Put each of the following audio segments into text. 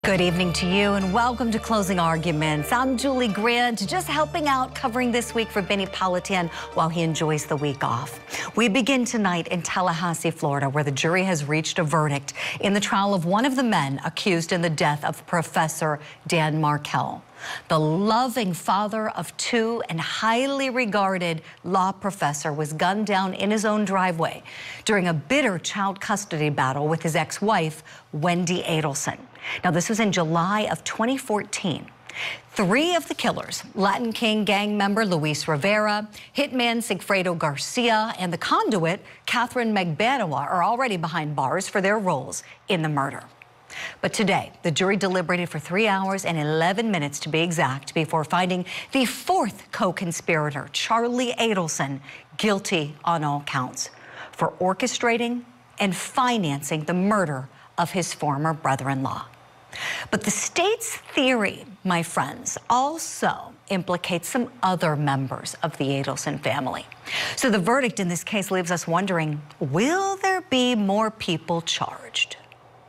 Good evening to you and welcome to Closing Arguments. I'm Julie Grant, just helping out covering this week for Benny Politan while he enjoys the week off. We begin tonight in Tallahassee, Florida, where the jury has reached a verdict in the trial of one of the men accused in the death of Professor Dan Markel. The loving father of two and highly regarded law professor was gunned down in his own driveway during a bitter child custody battle with his ex-wife, Wendy Adelson. Now, this was in July of 2014. Three of the killers, Latin King gang member Luis Rivera, hitman Sigfredo Garcia, and the conduit, Catherine Magbanua, are already behind bars for their roles in the murder. But today, the jury deliberated for 3 hours and 11 minutes to be exact before finding the fourth co-conspirator, Charlie Adelson, guilty on all counts for orchestrating and financing the murder of his former brother-in-law. But the state's theory, my friends, also implicates some other members of the Adelson family. So the verdict in this case leaves us wondering, will there be more people charged?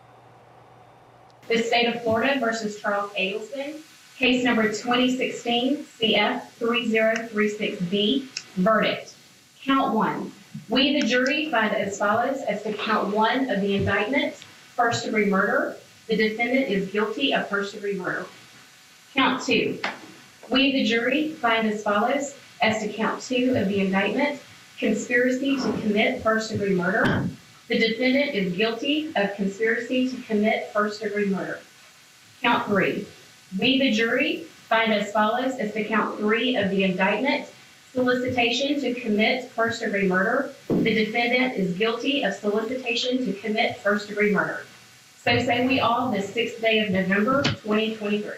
The State of Florida versus Charles Adelson, case number 2016 CF 3036B, verdict. Count one. We, the jury, find as follows as to count one of the indictment, first-degree murder. The defendant is guilty of first-degree murder. Count two. We, the jury, find as follows as to count two of the indictment, conspiracy to commit first-degree murder. The defendant is guilty of conspiracy to commit first-degree murder. Count three. We, the jury, find as follows as to count three of the indictment, solicitation to commit first-degree murder. The defendant is guilty of solicitation to commit first-degree murder. So say we all this 6th day of November, 2023.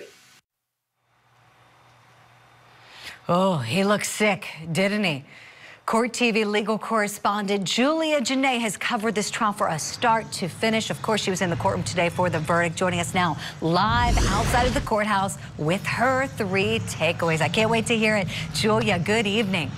Oh, he looked sick, didn't he? Court TV legal correspondent Julia Janae has covered this trial from start to finish. Of course, she was in the courtroom today for the verdict, joining us now live outside of the courthouse with her three takeaways. I can't wait to hear it. Julia, good evening.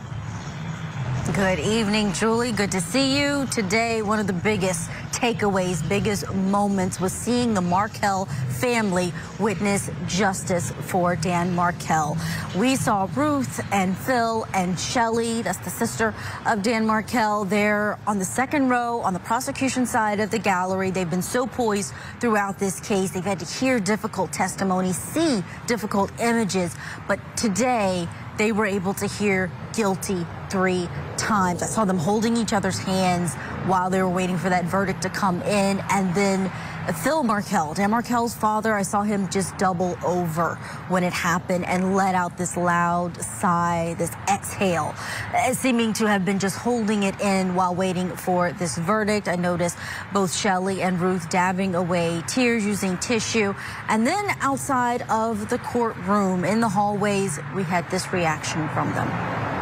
Good evening, Julie. Good to see you. Today, one of the biggest takeaways, biggest moments was seeing the Markel family witness justice for Dan Markel. We saw Ruth and Phil and Shelly, that's the sister of Dan Markel, there on the second row on the prosecution side of the gallery. They've been so poised throughout this case. They've had to hear difficult testimony, see difficult images, but today they were able to hear guilty 3 times. I saw them holding each other's hands while they were waiting for that verdict to come in. And then Phil Markel, Dan Markel's father, I saw him just double over when it happened and let out this loud sigh, this exhale, seeming to have been just holding it in while waiting for this verdict. I noticed both Shelly and Ruth dabbing away tears using tissue. And then outside of the courtroom in the hallways, we had this reaction from them.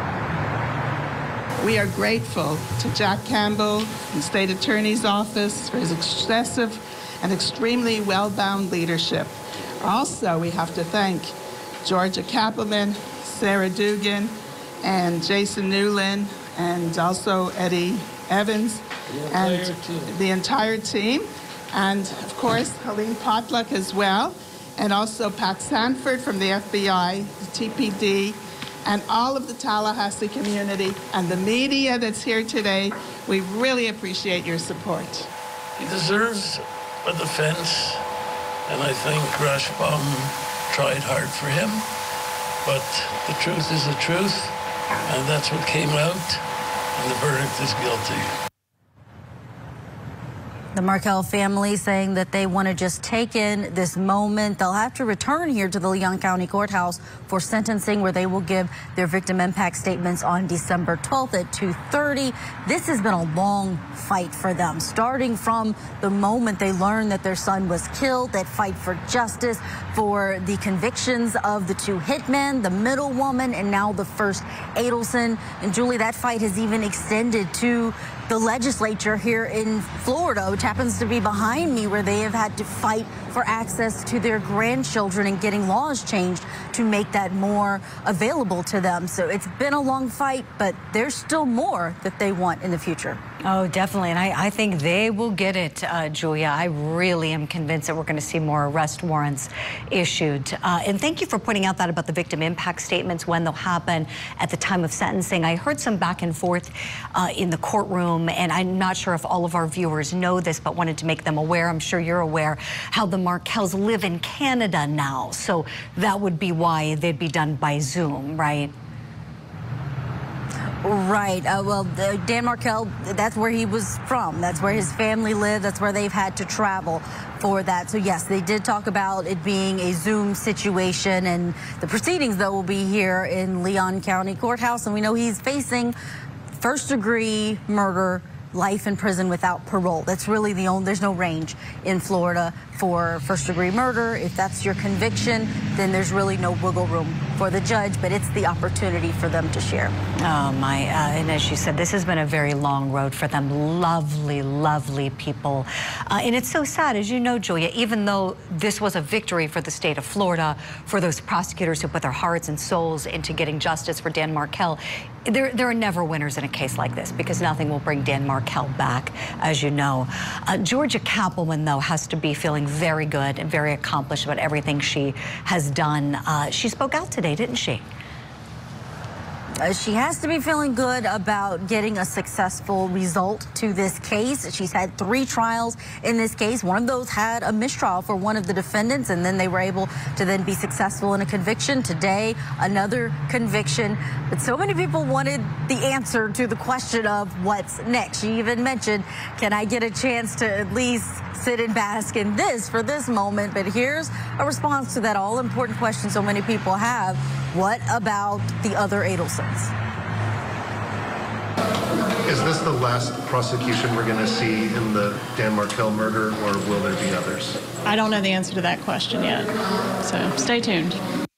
We are grateful to Jack Campbell, the State Attorney's Office, for his excessive and extremely well-bound leadership. Also, we have to thank Georgia Kappelman, Sarah Dugan, and Jason Newland, and also Eddie Evans, and the entire team. And, of course, Helene Potluck as well, and also Pat Sanford from the FBI, the TPD, and all of the Tallahassee community and the media that's here today. We really appreciate your support. He deserves a defense, and I think Rashbaum tried hard for him, but the truth is the truth, and that's what came out, and the verdict is guilty. The Markel family saying that they want to just take in this moment. They'll have to return here to the Leon County Courthouse for sentencing, where they will give their victim impact statements on December 12th at 2:30. This has been a long fight for them, starting from the moment they learned that their son was killed, that fight for justice, for the convictions of the two hitmen, the middle woman, and now the first Adelson. And Julie, that fight has even extended to the legislature here in Florida, which happens to be behind me, where they have had to fight for access to their grandchildren and getting laws changed to make that more available to them. So it's been a long fight, but there's still more that they want in the future. Oh, definitely. And I think they will get it, Julia. I really am convinced that we're going to see more arrest warrants issued. And thank you for pointing out that about the victim impact statements, when they'll happen at the time of sentencing. I heard some back and forth in the courtroom, and I'm not sure if all of our viewers know this, but wanted to make them aware. I'm sure you're aware how the Markells live in Canada now. So that would be why they'd be done by Zoom, right? Right. Well, Dan Markel, that's where he was from. That's where his family lived. That's where they've had to travel for that. So, yes, they did talk about it being a Zoom situation. And the proceedings, though, will be here in Leon County Courthouse. And we know he's facing first-degree murder, life in prison without parole. That's really the only, there's no range in Florida for first-degree murder. If that's your conviction, then there's really no wiggle room for the judge, but it's the opportunity for them to share. Oh, my. And as you said, this has been a very long road for them. Lovely, lovely people. And it's so sad, as you know, Julia, even though this was a victory for the state of Florida, for those prosecutors who put their hearts and souls into getting justice for Dan Markel, there are never winners in a case like this, because nothing will bring Dan Markel back, as you know. Georgia Cappleman, though, has to be feeling very good and very accomplished about everything she has done. She spoke out today, didn't she? She has to be feeling good about getting a successful result to this case. She's had 3 trials in this case. One of those had a mistrial for one of the defendants, and then they were able to then be successful in a conviction. Today, another conviction. But so many people wanted the answer to the question of what's next. She even mentioned, can I get a chance to at least sit and bask in this for this moment? But here's a response to that all-important question so many people have. What about the other Adelsons? Is this the last prosecution we're going to see in the Dan Markel murder, or will there be others? I don't know the answer to that question yet, so stay tuned.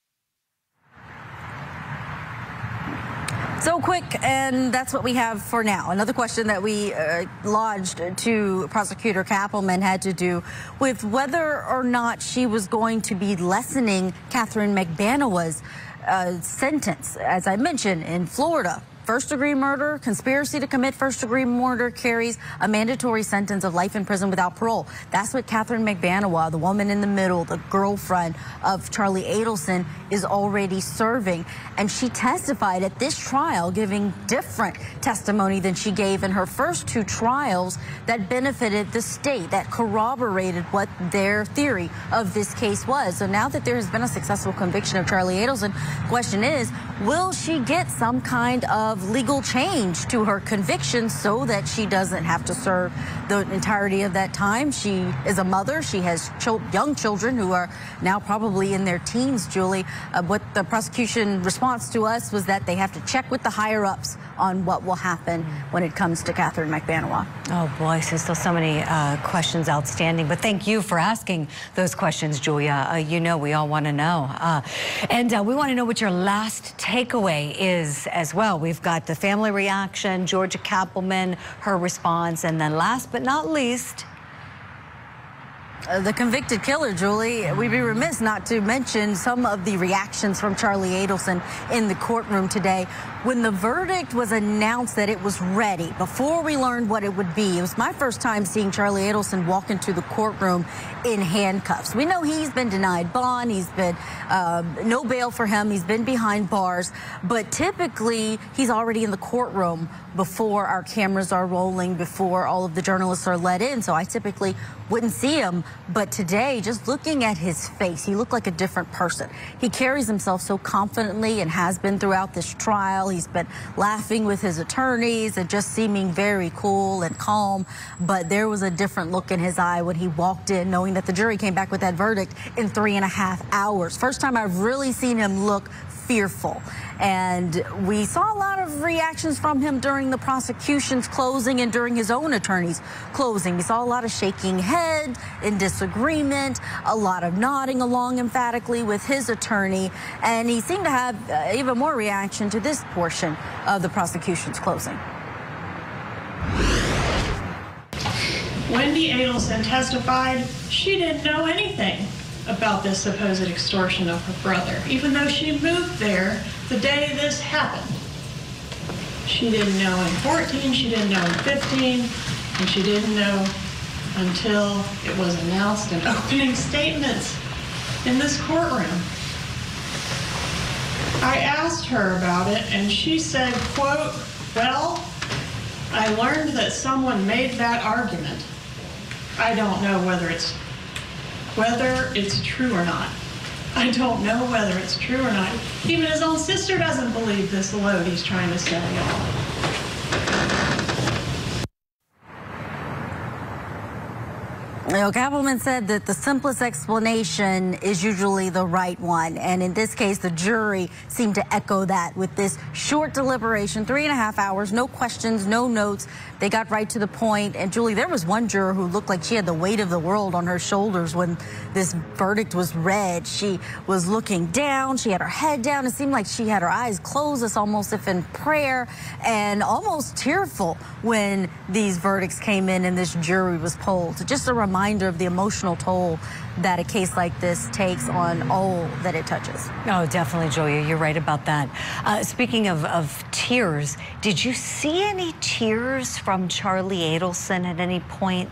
So quick, and that's what we have for now. Another question that we lodged to Prosecutor Cappleman had to do with whether or not she was going to be lessening Catherine McBanowa's sentence. As I mentioned, in Florida, first-degree murder, conspiracy to commit first-degree murder carries a mandatory sentence of life in prison without parole. That's what Catherine McBanowa, the woman in the middle, the girlfriend of Charlie Adelson, is already serving. And she testified at this trial, giving different testimony than she gave in her first 2 trials that benefited the state, that corroborated what their theory of this case was. So now that there has been a successful conviction of Charlie Adelson, the question is, will she get some kind of legal change to her conviction so that she doesn't have to serve the entirety of that time? She is a mother. She has young children who are now probably in their teens, Julie. What the prosecution response to us was that they have to check with the higher-ups on what will happen when it comes to Catherine McBanowa. Oh, boy, so still so many questions outstanding. But thank you for asking those questions, Julia. You know, we all want to know. And we want to know what your last takeaway is as well. We've got the family reaction, Georgia Cappleman, her response, and then last but not least, the convicted killer, Julie. We'd be remiss not to mention some of the reactions from Charlie Adelson in the courtroom today. When the verdict was announced that it was ready, before we learned what it would be, it was my first time seeing Charlie Adelson walk into the courtroom in handcuffs. We know he's been denied bond. He's been no bail for him. He's been behind bars. But typically, he's already in the courtroom before our cameras are rolling, before all of the journalists are let in. So I typically wouldn't see him. But today, just looking at his face, he looked like a different person. He carries himself so confidently and has been throughout this trial. He's been laughing with his attorneys and just seeming very cool and calm. But there was a different look in his eye when he walked in, knowing that the jury came back with that verdict in 3.5 hours. First time I've really seen him look fearful. And we saw a lot of reactions from him during the prosecution's closing and during his own attorney's closing. We saw a lot of shaking head in disagreement, a lot of nodding along emphatically with his attorney, and he seemed to have even more reaction to this portion of the prosecution's closing. Wendy Adelson testified she didn't know anything about this supposed extortion of her brother, even though she moved there the day this happened. She didn't know in 14, she didn't know in 15, and she didn't know until it was announced in opening statements in this courtroom. I asked her about it, and she said, quote, "Well, I learned that someone made that argument. I don't know whether it's true or not. I don't know whether it's true or not." Even his own sister doesn't believe this load he's trying to sell y'all. Kappelman said that the simplest explanation is usually the right one. And in this case, the jury seemed to echo that with this short deliberation, 3.5 hours, no questions, no notes. They got right to the point. And Julie, there was one juror who looked like she had the weight of the world on her shoulders when this verdict was read. She was looking down. She had her head down. It seemed like she had her eyes closed. It's almost if in prayer, and almost tearful when these verdicts came in and this jury was polled. Just a reminder of the emotional toll that a case like this takes on all that it touches. Oh, definitely, Julia. You're right about that. Speaking of tears, did you see any tears from Charlie Adelson at any point?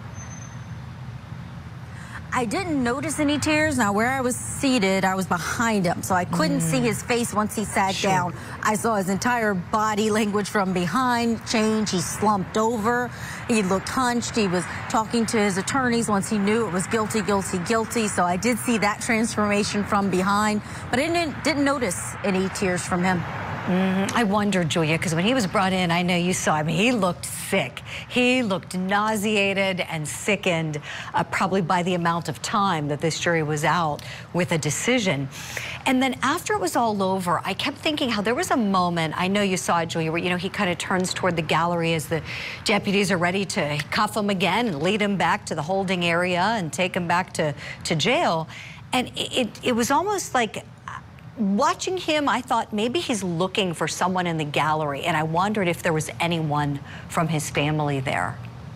I didn't notice any tears. Now, where I was seated, I was behind him, so I couldn't see his face once he sat down. I saw his entire body language from behind change. He slumped over. He looked hunched. He was talking to his attorneys once he knew it was guilty, guilty, guilty. So I did see that transformation from behind, but I didn't notice any tears from him. I wonder, Julia, because when he was brought in, I know you saw him, he looked sick. He looked nauseated and sickened, probably by the amount of time that this jury was out with a decision. And then after it was all over, I kept thinking how there was a moment, I know you saw it, Julia, where, you know, he kind of turns toward the gallery as the deputies are ready to cuff him again and lead him back to the holding area and take him back to jail. And it was almost like, watching him, I thought maybe he's looking for someone in the gallery, and I wondered if there was anyone from his family there.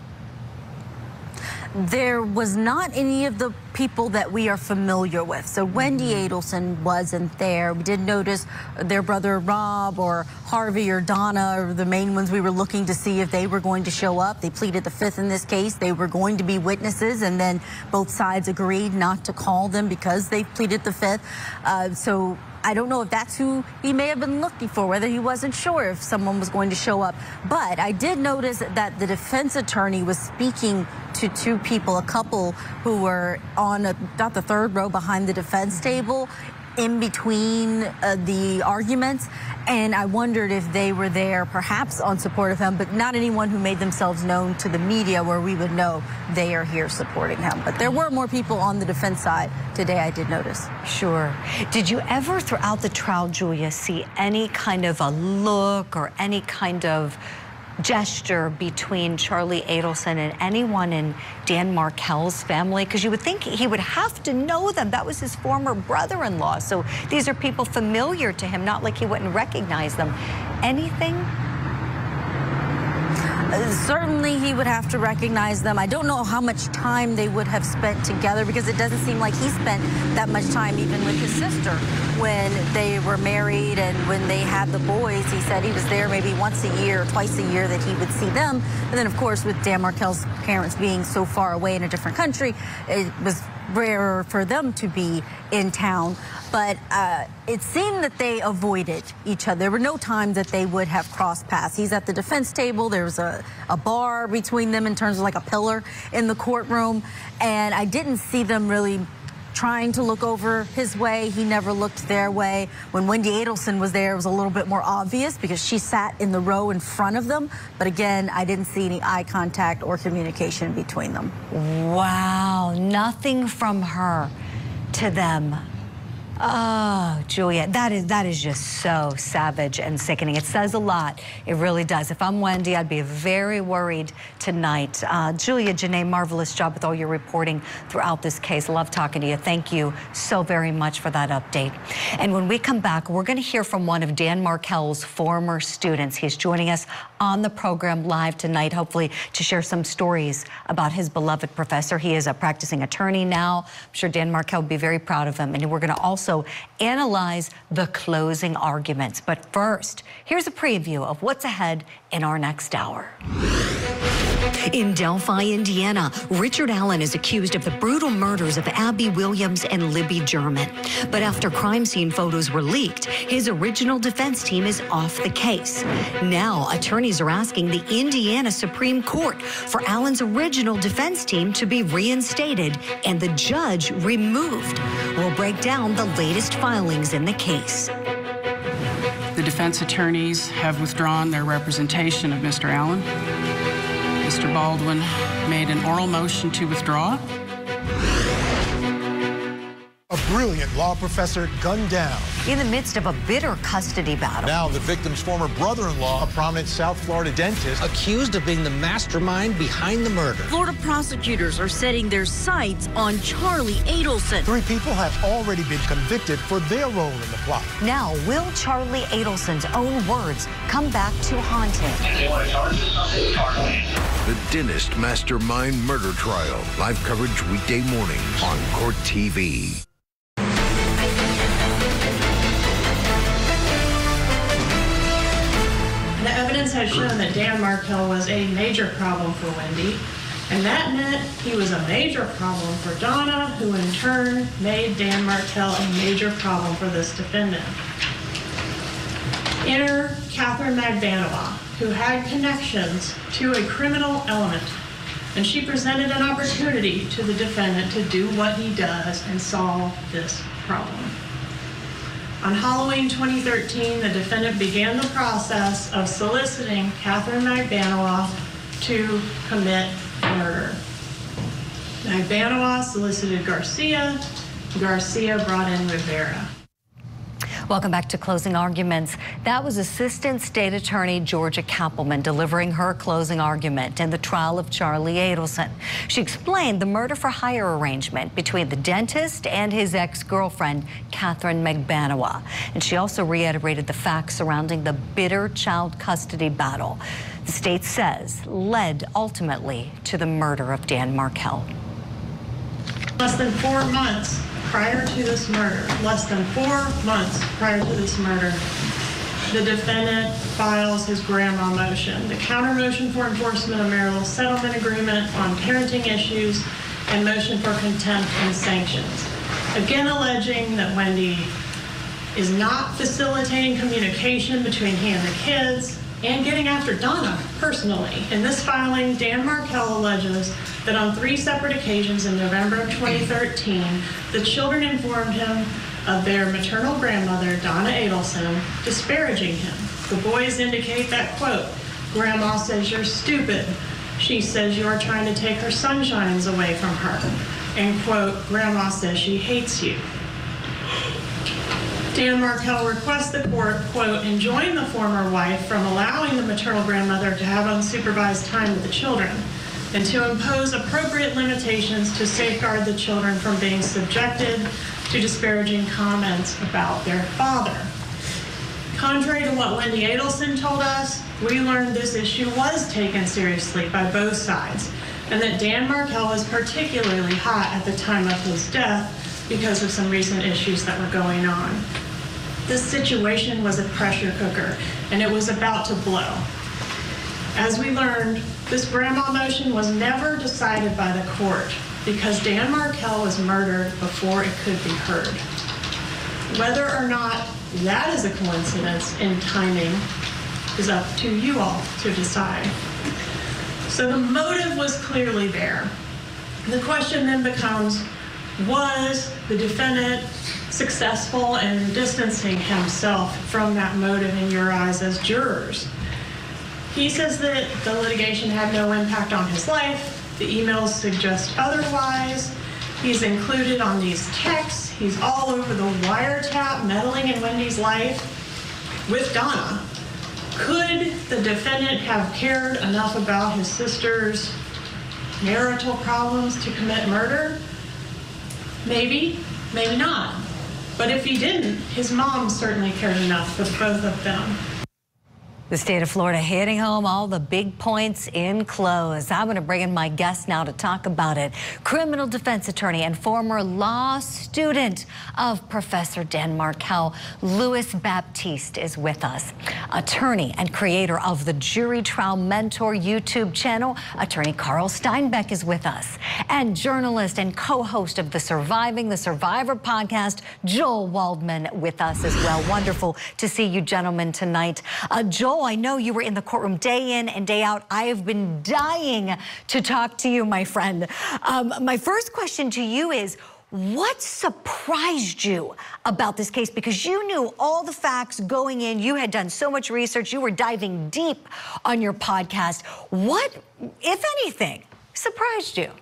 There was not any of the people that we are familiar with. So Wendy Adelson wasn't there. We did notice their brother Rob or Harvey or Donna are the main ones we were looking to see if they were going to show up. They pleaded the fifth in this case. They were going to be witnesses, and then both sides agreed not to call them because they pleaded the fifth. So I don't know if that's who he may have been looking for, whether he wasn't sure if someone was going to show up. But I did notice that the defense attorney was speaking to two people, a couple who were on about the third row behind the defense table, in between the arguments, and I wondered if they were there perhaps on support of him, but not anyone who made themselves known to the media where we would know they are here supporting him. But there were more people on the defense side today, I did notice. Sure. Did you ever throughout the trial, Julia, see any kind of a look or any kind of gesture between Charlie Adelson and anyone in Dan Markel's family? Because you would think he would have to know them. That was his former brother-in-law. So these are people familiar to him, not like he wouldn't recognize them. Anything? Certainly he would have to recognize them. I don't know how much time they would have spent together, because it doesn't seem like he spent that much time even with his sister when they were married and when they had the boys. He said he was there maybe once a year or twice a year that he would see them. And then, of course, with Dan Markel's parents being so far away in a different country, it was rarer for them to be in town. But it seemed that they avoided each other. There were no times that they would have crossed paths. He's at the defense table. There was a bar between them in terms of like a pillar in the courtroom. And I didn't see them really trying to look over his way. He never looked their way. When Wendy Adelson was there, it was a little bit more obvious because she sat in the row in front of them. But again, I didn't see any eye contact or communication between them. Wow, nothing from her to them. Oh, Julia, that is just so savage and sickening. It says a lot. It really does. If I'm Wendy, I'd be very worried tonight. Julia Jenae, marvelous job with all your reporting throughout this case. Love talking to you. Thank you so very much for that update. And when we come back, we're going to hear from one of Dan Markel's former students. He's joining us on the program live tonight, hopefully to share some stories about his beloved professor. He is a practicing attorney now. I'm sure Dan Markel would be very proud of him. And we're going to also also analyze the closing arguments. But first, here's a preview of what's ahead in our next hour. In Delphi, Indiana, Richard Allen is accused of the brutal murders of Abby Williams and Libby German. But after crime scene photos were leaked, his original defense team is off the case. Now, attorneys are asking the Indiana Supreme Court for Allen's original defense team to be reinstated and the judge removed. We'll break down the latest filings in the case. The defense attorneys have withdrawn their representation of Mr. Allen. Mr. Baldwin made an oral motion to withdraw. A brilliant law professor gunned down. In the midst of a bitter custody battle. Now the victim's former brother-in-law, a prominent South Florida dentist, accused of being the mastermind behind the murder. Florida prosecutors are setting their sights on Charlie Adelson. 3 people have already been convicted for their role in the plot. Now, will Charlie Adelson's own words come back to haunt him? The Dentist Mastermind Murder Trial. Live coverage weekday mornings on Court TV. The evidence has shown that Dan Markel was a major problem for Wendy, and that meant he was a major problem for Donna, who in turn made Dan Markel a major problem for this defendant. Enter Catherine Magbanua, who had connections to a criminal element, and she presented an opportunity to the defendant to do what he does and solve this problem. On Halloween 2013, the defendant began the process of soliciting Catherine Magbanua to commit murder. Magbanua solicited Garcia. Garcia brought in Rivera. Welcome back to Closing Arguments. That was Assistant State Attorney Georgia Cappleman delivering her closing argument in the trial of Charlie Adelson. She explained the murder-for-hire arrangement between the dentist and his ex-girlfriend, Catherine Magbanua. And she also reiterated the facts surrounding the bitter child custody battle the state says led ultimately to the murder of Dan Markel. Less than 4 months prior to this murder, the defendant files his grandma motion, the counter motion for enforcement of marital settlement agreement on parenting issues, and motion for contempt and sanctions. Again, alleging that Wendy is not facilitating communication between he and the kids, and getting after Donna personally. In this filing, Dan Markel alleges that on 3 separate occasions in November of 2013, the children informed him of their maternal grandmother, Donna Adelson, disparaging him. The boys indicate that, quote, "Grandma says you're stupid. She says you are trying to take her sunshines away from her." And, quote, "Grandma says she hates you." Dan Markel requests the court, quote, enjoin the former wife from allowing the maternal grandmother to have unsupervised time with the children, and to impose appropriate limitations to safeguard the children from being subjected to disparaging comments about their father. Contrary to what Wendy Adelson told us, we learned this issue was taken seriously by both sides, and that Dan Markel was particularly hot at the time of his death because of some recent issues that were going on. This situation was a pressure cooker, and it was about to blow. As we learned, this grandma motion was never decided by the court because Dan Markel was murdered before it could be heard. Whether or not that is a coincidence in timing is up to you all to decide. So the motive was clearly there. The question then becomes, was the defendant successful in distancing himself from that motive in your eyes as jurors? He says that the litigation had no impact on his life. The emails suggest otherwise. He's included on these texts. He's all over the wiretap, meddling in Wendy's life with Donna. Could the defendant have cared enough about his sister's marital problems to commit murder? Maybe, maybe not. But if he didn't, his mom certainly cared enough for both of them. The state of Florida hitting home all the big points in close. I'm going to bring in my guest now to talk about it. Criminal defense attorney and former law student of Professor Dan Markel, Louis Baptiste, is with us. Attorney and creator of the Jury Trial Mentor YouTube channel, attorney Carl Steinbeck, is with us. And journalist and co-host of the Surviving the Survivor podcast, Joel Waldman, with us as well. Wonderful to see you gentlemen tonight. Joel, I know you were in the courtroom day in and day out. I have been dying to talk to you, my friend. My first question to you is, what surprised you about this case? Because you knew all the facts going in. You had done so much research. You were diving deep on your podcast. What, if anything, surprised you?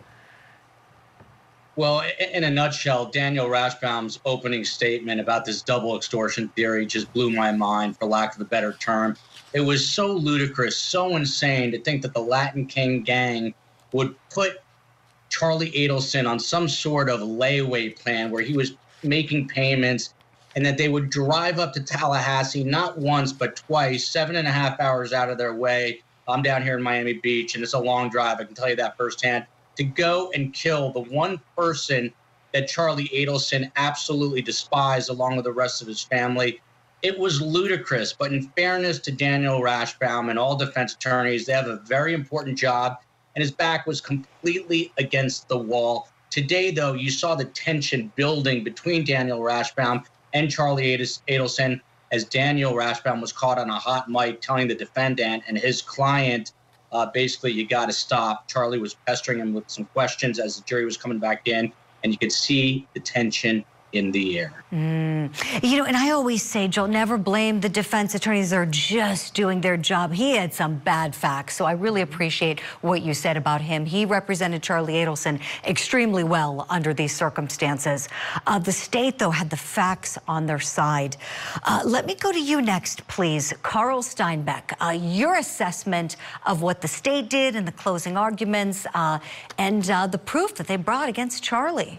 Well, in a nutshell, Daniel Rashbaum's opening statement about this double extortion theory just blew my mind, for lack of a better term. It was so ludicrous, so insane to think that the Latin King gang would put Charlie Adelson on some sort of layaway plan where he was making payments, and that they would drive up to Tallahassee not once but twice, 7.5 hours out of their way. I'm down here in Miami Beach, and it's a long drive, I can tell you that firsthand, to go and kill the one person that Charlie Adelson absolutely despised, along with the rest of his family. It was ludicrous, but in fairness to Daniel Rashbaum and all defense attorneys, they have a very important job, and his back was completely against the wall. Today, though, you saw the tension building between Daniel Rashbaum and Charlie Adelson, as Daniel Rashbaum was caught on a hot mic telling the defendant and his client, basically, you got to stop. Charlie was pestering him with some questions as the jury was coming back in, and you could see the tension in the air. You know, and I always say, Joel, never blame the defense attorneys. They're just doing their job. He had some bad facts, so I really appreciate what you said about him. He represented Charlie Adelson extremely well under these circumstances. The state, though, had the facts on their side. Let me go to you next, please. Carl Steinbeck, your assessment of what the state did in the closing arguments and the proof that they brought against Charlie.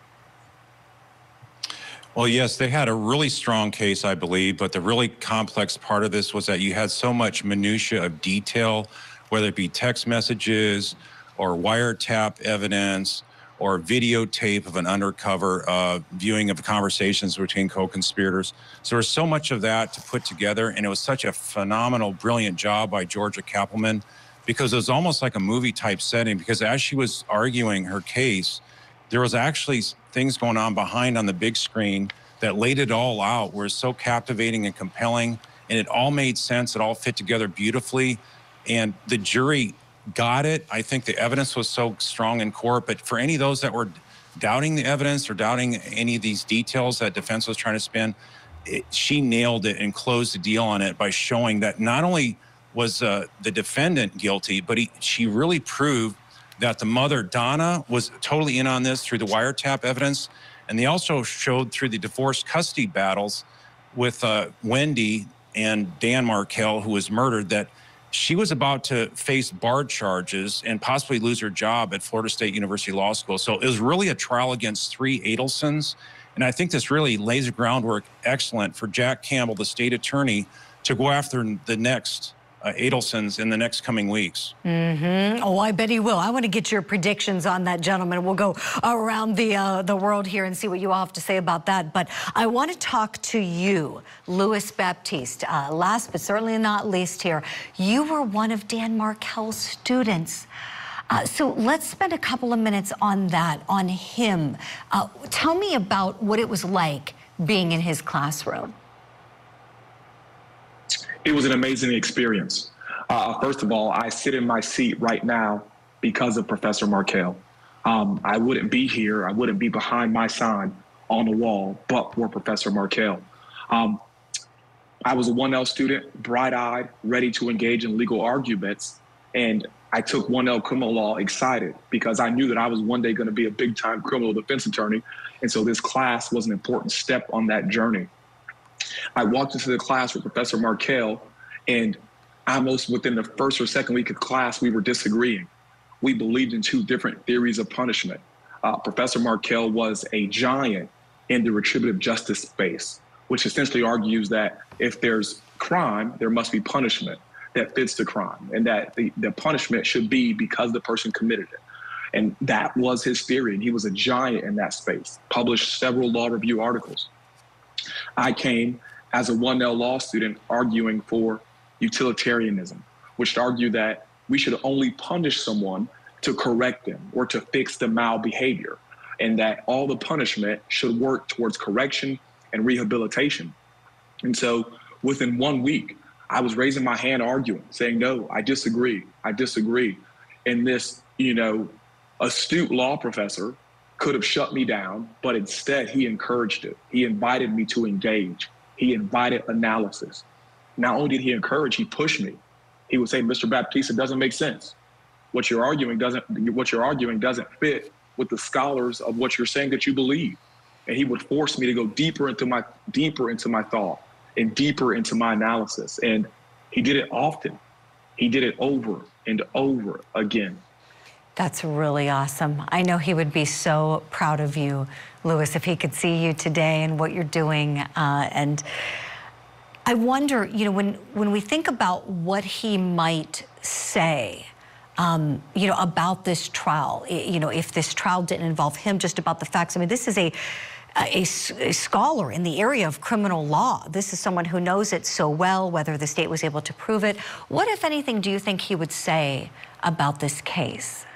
Well, yes, they had a really strong case, I believe, but the really complex part of this was that you had so much minutia of detail, whether it be text messages or wiretap evidence or videotape of an undercover viewing of conversations between co-conspirators. So there was so much of that to put together, and it was such a phenomenal, brilliant job by Georgia Kappelman, because it was almost like a movie-type setting, because as she was arguing her case, there was actually things going on behind on the big screen that laid it all out, were so captivating and compelling, and it all made sense. It all fit together beautifully, and the jury got it. I think the evidence was so strong in court, but for any of those that were doubting the evidence or doubting any of these details that defense was trying to spin, she nailed it and closed the deal on it by showing that not only was the defendant guilty, but she really proved that the mother, Donna, was totally in on this through the wiretap evidence. And they also showed through the divorce custody battles with Wendy and Dan Markel, who was murdered, that she was about to face barred charges and possibly lose her job at Florida State University Law School. So it was really a trial against 3 Adelsons. And I think this really lays the groundwork excellent for Jack Campbell, the state attorney, to go after the next Adelsons in the next coming weeks. Oh, I bet he will. I want to get your predictions on that, gentlemen. We'll go around the world here and see what you all have to say about that. But I want to talk to you, Louis Baptiste. Last but certainly not least here, you were one of Dan Markel's students. So let's spend a couple of minutes on that, on him. Tell me about what it was like being in his classroom. It was an amazing experience. First of all, I sit in my seat right now because of Professor Markel. I wouldn't be here, I wouldn't be behind my sign on the wall, but for Professor Markel. I was a 1L student, bright-eyed, ready to engage in legal arguments, and I took 1L criminal law excited because I knew that I was one day going to be a big-time criminal defense attorney, and so this class was an important step on that journey. I walked into the class with Professor Markel, and almost within the first or second week of class, we were disagreeing. We believed in 2 different theories of punishment. Professor Markel was a giant in the retributive justice space, which essentially argues that if there's crime, there must be punishment that fits the crime, and that the punishment should be because the person committed it. And that was his theory, and he was a giant in that space, published several law review articles. I came as a 1L law student arguing for utilitarianism, which argued that we should only punish someone to correct them or to fix the malbehavior, and that all the punishment should work towards correction and rehabilitation. And so within 1 week, I was raising my hand arguing, saying, no, I disagree. And this, astute law professor could have shut me down, but instead he encouraged it. He invited me to engage. He invited analysis. Not only did he encourage, he pushed me. He would say, Mr. Baptiste, it doesn't make sense. What you're arguing doesn't fit with the scholars of what you're saying that you believe. And he would force me to go deeper into my thought and deeper into my analysis. And he did it often. He did it over and over again. That's really awesome. I know he would be so proud of you, Louis, if he could see you today and what you're doing. And I wonder, when we think about what he might say, about this trial, if this trial didn't involve him, just about the facts. I mean, this is a scholar in the area of criminal law. This is someone who knows it so well, whether the state was able to prove it. What, if anything, do you think he would say about this case?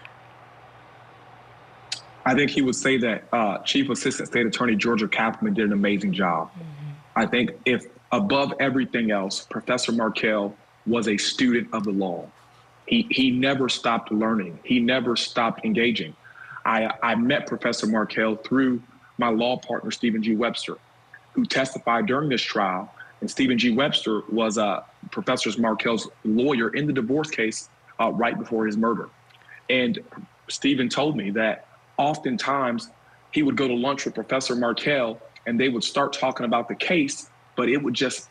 I think he would say that Chief Assistant State Attorney Georgia Kaplan did an amazing job. I think if above everything else, Professor Markell was a student of the law. He never stopped learning. He never stopped engaging. I met Professor Markell through my law partner, Stephen G. Webster, who testified during this trial. And Stephen G. Webster was Professor Markell's lawyer in the divorce case right before his murder. And Stephen told me that oftentimes he would go to lunch with Professor Markell and they would start talking about the case, but it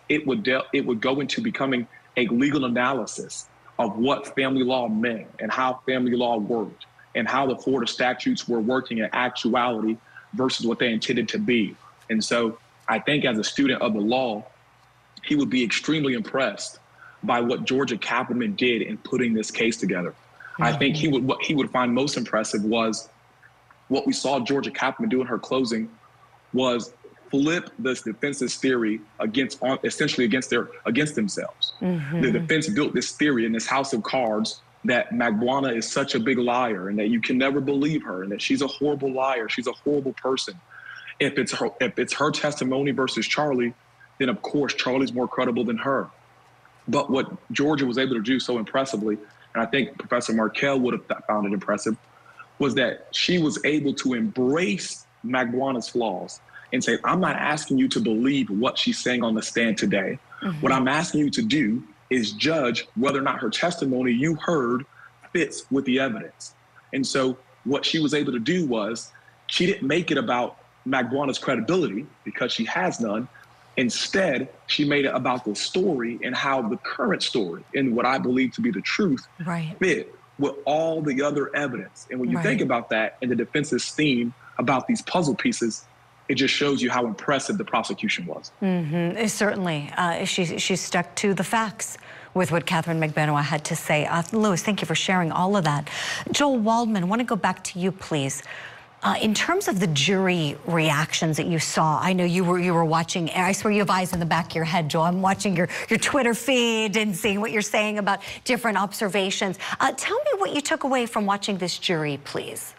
would go into becoming a legal analysis of what family law meant and how family law worked and how the Florida statutes were working in actuality versus what they intended to be. And so I think as a student of the law, he would be extremely impressed by what Georgia Kaplan did in putting this case together. I think what he would find most impressive was what we saw Georgia Kaplan do in her closing was flip this defense's theory essentially against themselves. The defense built this theory in this house of cards that Magbuana is such a big liar and that you can never believe her and that she's a horrible liar. She's a horrible person. If it's her testimony versus Charlie, then of course Charlie's more credible than her. But what Georgia was able to do so impressively, and I think Professor Markell would have found it impressive, was that she was able to embrace Magbuana's flaws and say, I'm not asking you to believe what she's saying on the stand today. What I'm asking you to do is judge whether or not her testimony you heard fits with the evidence. And so what she was able to do was she didn't make it about Magbuana's credibility because she has none. Instead, she made it about the story and how the current story and what I believe to be the truth fit with all the other evidence. And when you think about that and the defense's theme about these puzzle pieces, it just shows you how impressive the prosecution was. Certainly, she stuck to the facts with what Catherine Magbanua had to say. Louis, thank you for sharing all of that. Joel Waldman, I want to go back to you, please. In terms of the jury reactions that you saw, I know you were watching. I swear you have eyes in the back of your head, Joel. I'm watching your Twitter feed and seeing what you're saying about different observations. Tell me what you took away from watching this jury, please.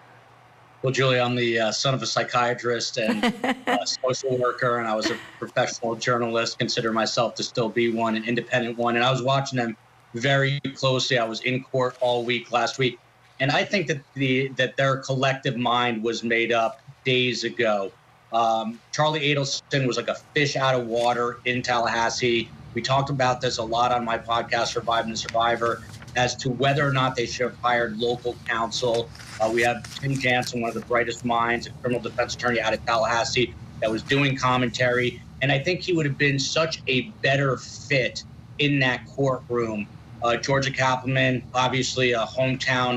Well, Julie, I'm the son of a psychiatrist and a social worker, and I was a professional journalist, consider myself to still be one, an independent one. And I was watching them very closely. I was in court all week last week. And I think that their collective mind was made up days ago. Charlie Adelson was like a fish out of water in Tallahassee. We talked about this a lot on my podcast, Surviving the Survivor, as to whether or not they should have hired local counsel. We have Tim Jansen, one of the brightest minds, a criminal defense attorney out of Tallahassee, that was doing commentary. And I think he would have been such a better fit in that courtroom. Georgia Kaplan, obviously a hometown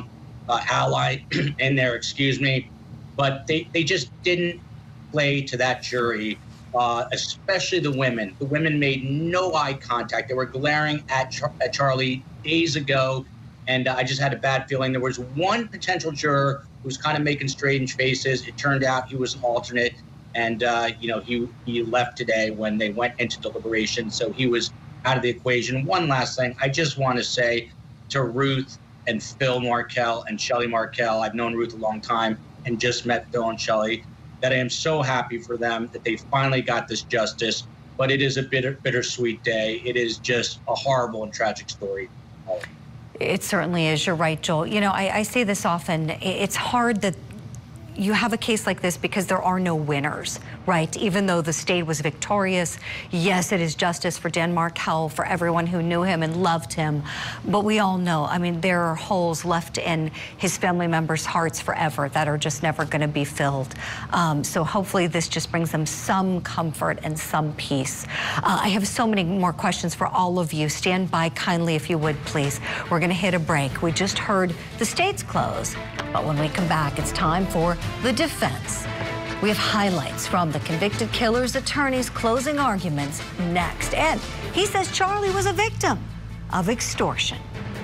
ally in there, but they just didn't play to that jury especially the women. The women made no eye contact. They were glaring at Charlie days ago, and I just had a bad feeling. There was one potential juror who was kind of making strange faces. It turned out he was an alternate, and he left today when they went into deliberation, so he was out of the equation. One last thing, I just want to say to Ruth and Phil Markel and Shelley Markel, I've known Ruth a long time and just met Phil and Shelley, that I am so happy for them that they finally got this justice. But it is a bittersweet day. It is just a horrible and tragic story. It certainly is. You're right, Joel. You know, I say this often. It's hard that you have a case like this because there are no winners, right? Even though the state was victorious, yes, it is justice for Dan Markel, for everyone who knew him and loved him. But we all know, I mean, there are holes left in his family members' hearts forever that are just never going to be filled. So hopefully this just brings them some comfort and some peace. I have so many more questions for all of you. Stand by kindly if you would, please. We're going to hit a break. We just heard the state's close. But when we come back, it's time for the defense. We have highlights from the convicted killer's attorney's closing arguments next. And he says Charlie was a victim of extortion.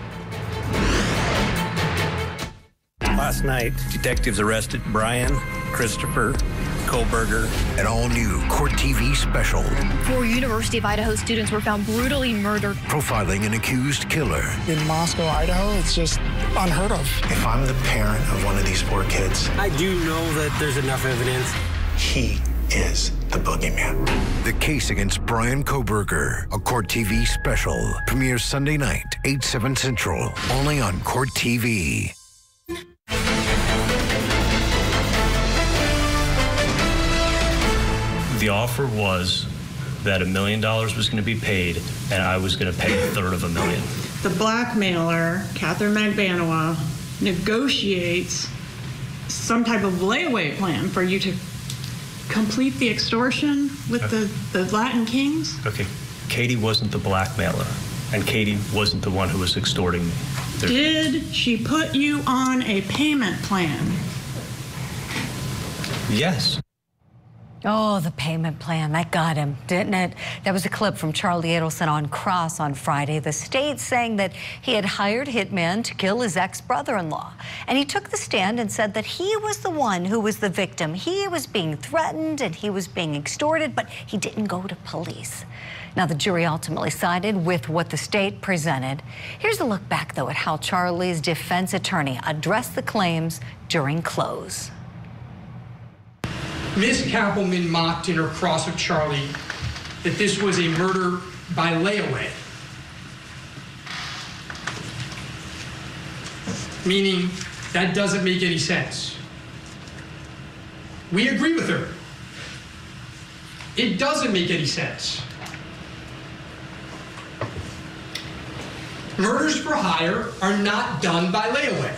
Last night, detectives arrested Brian Christopher Kohlberger. An all-new Court TV special. 4 University of Idaho students were found brutally murdered. Profiling an accused killer. In Moscow, Idaho, it's just unheard of. If I'm the parent of one of these poor kids, I do know that there's enough evidence. He is the boogeyman. The case against Brian Kohlberger, a Court TV special. Premieres Sunday night, 8/7 Central, only on Court TV. The offer was that $1 million was going to be paid, and I was going to pay $333,000. The blackmailer, Catherine Magbanua, negotiates some type of layaway plan for you to complete the extortion with the Latin Kings? Okay, Katie wasn't the blackmailer, and Katie wasn't the one who was extorting me. Did she put you on a payment plan? Yes. Oh, the payment plan, that got him, didn't it? That was a clip from Charlie Adelson on Cross on Friday. The state saying that he had hired hitmen to kill his ex-brother-in-law. And he took the stand and said that he was the one who was the victim. He was being threatened and he was being extorted, but he didn't go to police. Now, the jury ultimately sided with what the state presented. Here's a look back, though, at how Charlie's defense attorney addressed the claims during close. Ms. Kappelman mocked in her cross of Charlie that this was a murder by layaway, meaning that doesn't make any sense. We agree with her. It doesn't make any sense. Murders for hire are not done by layaway.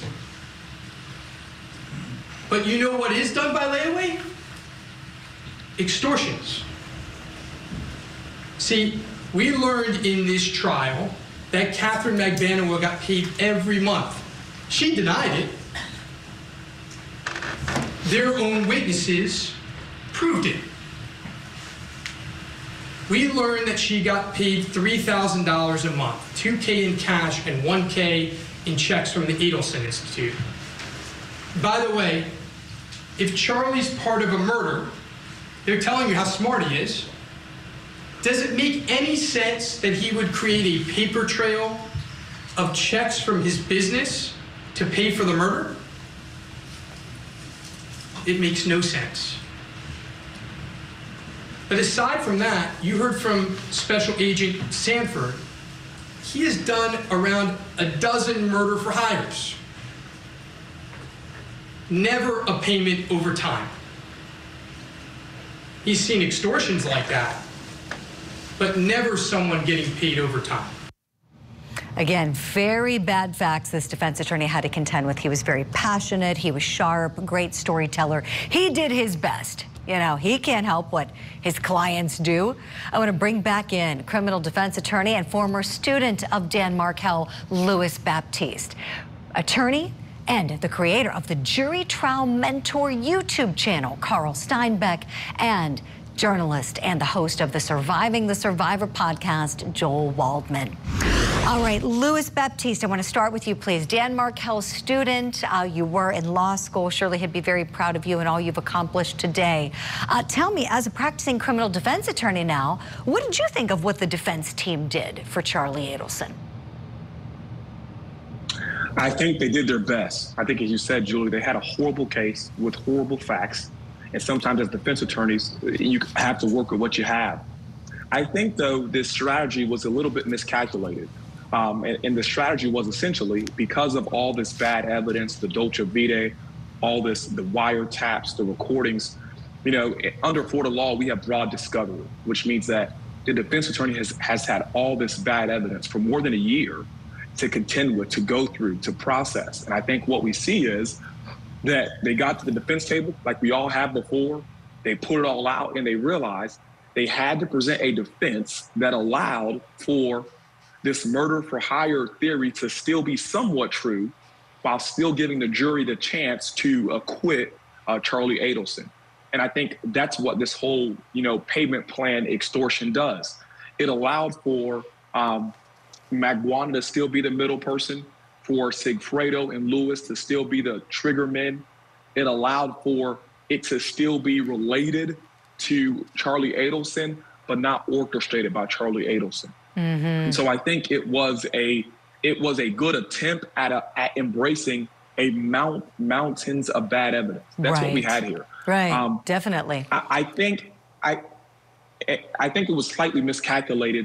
But you know what is done by layaway? Extortions. See, we learned in this trial that Catherine Magbanua got paid every month. She denied it. Their own witnesses proved it. We learned that she got paid $3,000 a month, $2,000 in cash and $1,000 in checks from the Adelson Institute. By the way, if Charlie's part of a murder, they're telling you how smart he is. Does it make any sense that he would create a paper trail of checks from his business to pay for the murder? It makes no sense. But aside from that, you heard from Special Agent Sanford. He has done around a dozen murder for hires. Never a payment over time. He's seen extortions like that, but never someone getting paid over time. Again, very bad facts this defense attorney had to contend with. He was very passionate, he was sharp, great storyteller. He did his best. You know, he can't help what his clients do. I want to bring back in criminal defense attorney and former student of Dan Markel, Louis Baptiste. Attorney and the creator of the Jury Trial Mentor YouTube channel, Carl Steinbeck, and Journalist and the host of the Surviving the Survivor podcast, Joel Waldman. All right, Louis Baptiste, I want to start with you, please. Dan Markel's student, you were in law school. Surely he'd be very proud of you and all you've accomplished today. Tell me, as a practicing criminal defense attorney now, what did you think of what the defense team did for Charlie Adelson? I think they did their best. I think, as you said, Julie, they had a horrible case with horrible facts. And sometimes as defense attorneys, you have to work with what you have. I think, though, this strategy was a little bit miscalculated. And the strategy was essentially, because of all this bad evidence, the Dolce Vitae, all this, the wiretaps, the recordings, under Florida law, we have broad discovery, which means that the defense attorney has had all this bad evidence for more than a year to contend with, to go through, to process. And I think what we see is that they got to the defense table like we all have before. They put it all out and they realized they had to present a defense that allowed for this murder for hire theory to still be somewhat true while still giving the jury the chance to acquit Charlie Adelson. And I think that's what this whole, payment plan extortion does. It allowed for Magwana to still be the middle person, for Sigfredo and Lewis to still be the trigger men. It allowed for it to still be related to Charlie Adelson, but not orchestrated by Charlie Adelson. Mm-hmm. And so I think it was a good attempt at embracing a mountains of bad evidence. That's what we had here. Right. Definitely. I think it was slightly miscalculated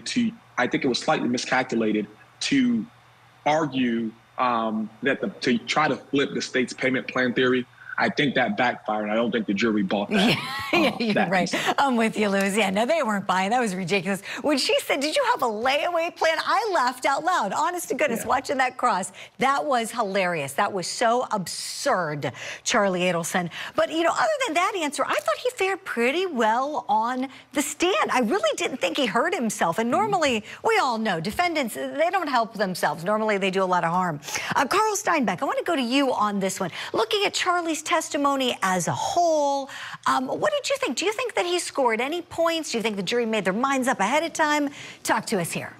to argue that to try to flip the state's payment plan theory. I think that backfired, and I don't think the jury bought that. You're right. I'm with you, Louis. Yeah, no, they weren't buying. That was ridiculous. When she said, "Did you have a layaway plan?" I laughed out loud. Honest to goodness, watching that cross, that was hilarious. That was so absurd, Charlie Adelson. But, other than that answer, I thought he fared pretty well on the stand. I really didn't think he hurt himself. And normally, we all know, defendants, they don't help themselves. Normally, they do a lot of harm. Carl Steinbeck, I want to go to you on this one. Looking at Charlie's testimony as a whole, what did you think? Do you think that he scored any points? Do you think the jury made their minds up ahead of time? Talk to us here.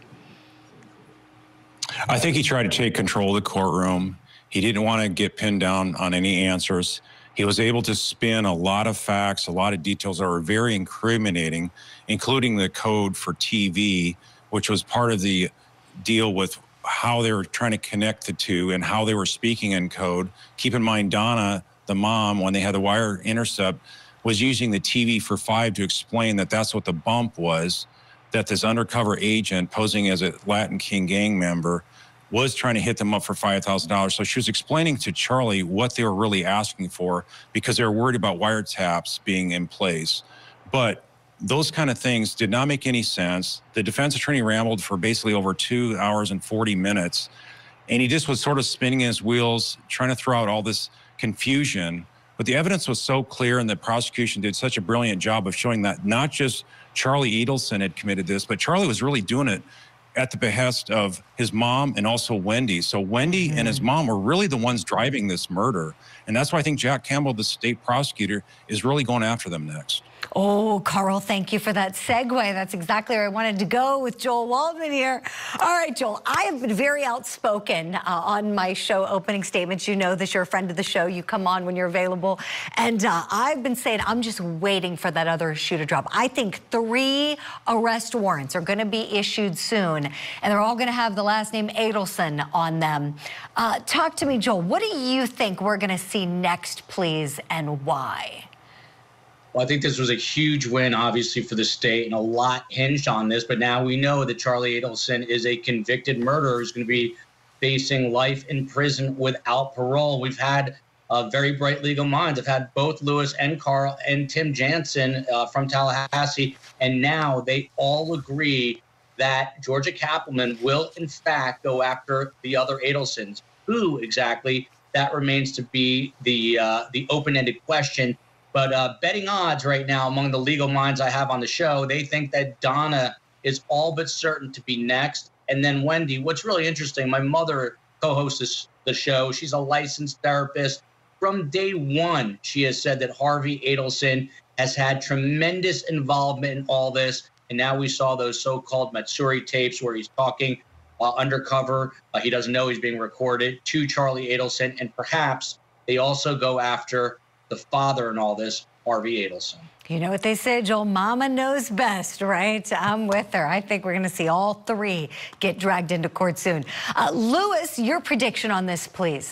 I think he tried to take control of the courtroom. He didn't want to get pinned down on any answers. He was able to spin a lot of facts, a lot of details that were very incriminating, including the code for TV, which was part of the deal with how they were trying to connect the two and how they were speaking in code. Keep in mind, Donna, the mom, when they had the wire intercept, was using the TV for 5 to explain that that's what the bump was, that this undercover agent posing as a Latin King gang member was trying to hit them up for $5,000. So she was explaining to Charlie what they were really asking for because they were worried about wiretaps being in place. But those kind of things did not make any sense. The defense attorney rambled for basically over 2 hours and 40 minutes. And he just was sort of spinning his wheels, trying to throw out all this confusion. But the evidence was so clear, and the prosecution did such a brilliant job of showing that not just Charlie Adelson had committed this, but Charlie was really doing it at the behest of his mom and also Wendy. So Wendy and his mom were really the ones driving this murder. And that's why I think Jack Campbell, the state prosecutor, is really going after them next. Oh, Carl, thank you for that segue. That's exactly where I wanted to go with Joel Waldman here. All right, Joel, I have been very outspoken on my show opening statements. You know this, you're a friend of the show. You come on when you're available. And I've been saying I'm just waiting for that other shoe to drop. I think 3 arrest warrants are going to be issued soon, and they're all going to have the last name Adelson on them. Talk to me, Joel. What do you think we're going to see next, please, and why? Well, I think this was a huge win, obviously, for the state, and a lot hinged on this. But now we know that Charlie Adelson is a convicted murderer who's going to be facing life in prison without parole. We've had very bright legal minds. I've had both Louis and Carl and Tim Jansen from Tallahassee, and now they all agree that Georgia Cappleman will, in fact, go after the other Adelsons. Who exactly? That remains to be the open-ended question. But betting odds right now among the legal minds I have on the show, they think that Donna is all but certain to be next. And then Wendy. What's really interesting, my mother co-hosts the show. She's a licensed therapist. From day one, she has said that Harvey Adelson has had tremendous involvement in all this. And now we saw those so-called Matsuri tapes where he's talking undercover. He doesn't know he's being recorded to Charlie Adelson. And perhaps they also go after the father in all this, Harvey Adelson. You know what they say, Joel, mama knows best, right? I'm with her. I think we're going to see all three get dragged into court soon. Lewis, your prediction on this, please.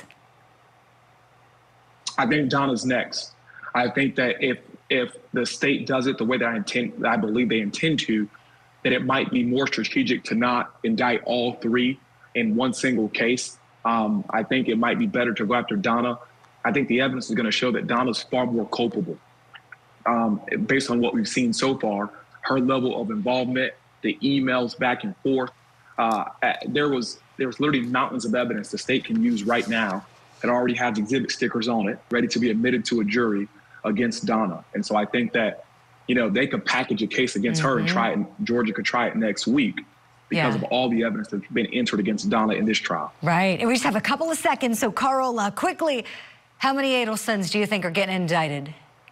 I think Donna's next. I think that if the state does it the way that I believe they intend to, that it might be more strategic to not indict all three in one single case. I think it might be better to go after Donna. I think the evidence is going to show that Donna's far more culpable. Based on what we've seen so far, her level of involvement, the emails back and forth, there was literally mountains of evidence the state can use right now that already has exhibit stickers on it, ready to be admitted to a jury against Donna. And so I think that, they could package a case against her and try it, and Georgia could try it next week because of all the evidence that's been entered against Donna in this trial. Right. And we just have a couple of seconds. So, Carl, quickly, how many Adelsons do you think are getting indicted?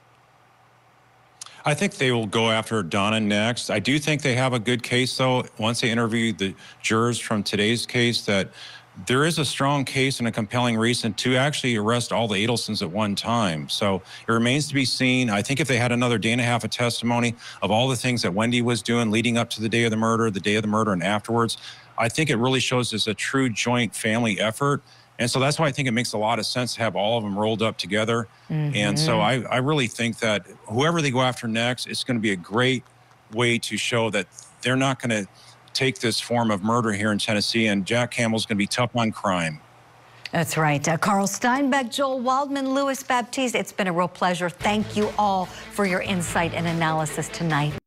I think they will go after Donna next. I do think they have a good case, though, once they interview the jurors from today's case, that there is a strong case and a compelling reason to actually arrest all the Adelsons at one time. So it remains to be seen. I think if they had another day and a half of testimony of all the things that Wendy was doing leading up to the day of the murder, and afterwards, I think it really shows as a true joint family effort. And so that's why I think it makes a lot of sense to have all of them rolled up together. And so I really think that whoever they go after next, it's going to be a great way to show that they're not going to take this form of murder here in Tennessee, and Jack Campbell's going to be tough on crime. That's right. Carl Steinbeck, Joel Waldman, Louis Baptiste, it's been a real pleasure. Thank you all for your insight and analysis tonight.